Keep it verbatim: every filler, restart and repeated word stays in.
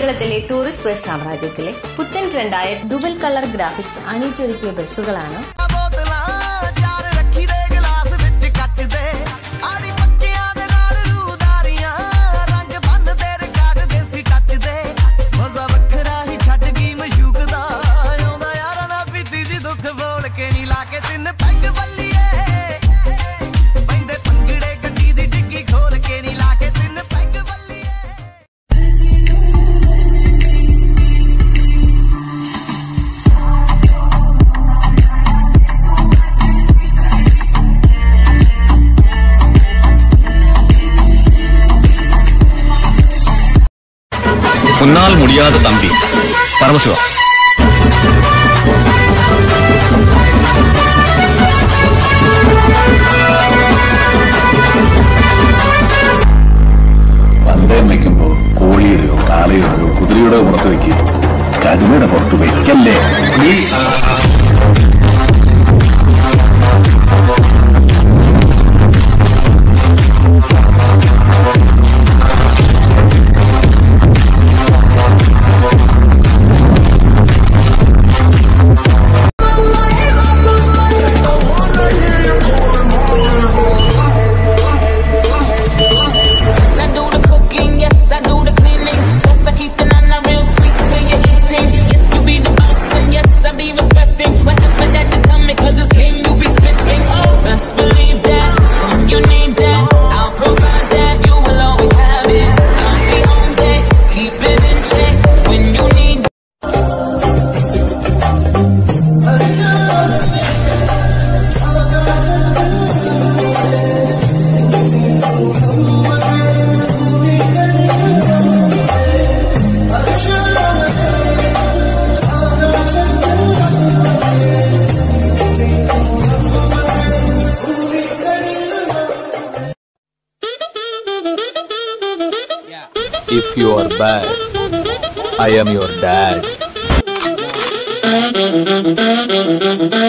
കേരളത്തിലെ tourist bus സാമ്രാജ്യത്തിലെ പുത്തൻ ട്രെൻഡായ ഡുവൽ കളർ ഗ്രാഫിക്സ് അണിയിച്ചൊരുക്കിയ ബസ്സുകളാണ്. உன்னால் முடியாத தம்பி பரமசிவா. പന്തയം വയ്ക്കുമ്പോ കോഴിയുടെയോ കാളയുടെയോ കുതിരയുടെയോ പുറത്ത് വയ്ക്കുക, കതിരുടെ പുറത്ത് വയ്ക്കല്ലേ. If you are bad, I am your dad.